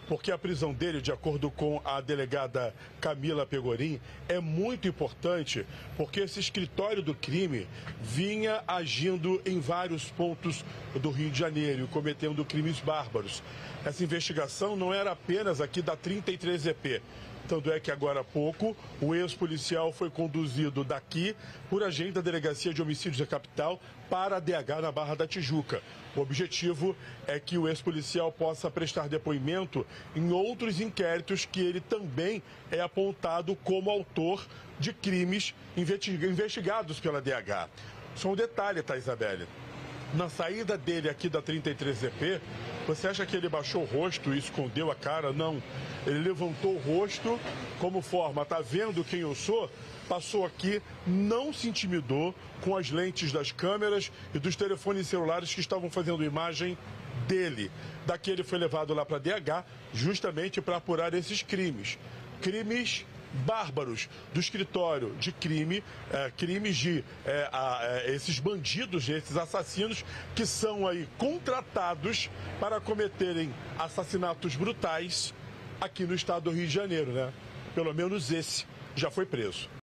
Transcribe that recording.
porque a prisão dele, de acordo com a delegada Camila Pegorim, é muito importante, porque esse escritório do crime vinha agindo em vários pontos do Rio de Janeiro e cometendo crimes bárbaros. Essa investigação não era apenas aqui da 33EP. Tanto é que agora há pouco o ex-policial foi conduzido daqui por agente da Delegacia de Homicídios da Capital para a DH na Barra da Tijuca. O objetivo é que o ex-policial possa prestar depoimento em outros inquéritos que ele também é apontado como autor de crimes investigados pela DH. Só um detalhe, tá, Isabelle? Na saída dele aqui da 33EP, você acha que ele baixou o rosto e escondeu a cara? Não. Ele levantou o rosto como forma, tá vendo quem eu sou? Passou aqui, não se intimidou com as lentes das câmeras e dos telefones celulares que estavam fazendo imagem dele. Daqui ele foi levado lá para a DH justamente para apurar esses crimes. Crimes bárbaros do escritório de crime, crimes de esses bandidos, esses assassinos que são aí contratados para cometerem assassinatos brutais aqui no estado do Rio de Janeiro, né? Pelo menos esse já foi preso.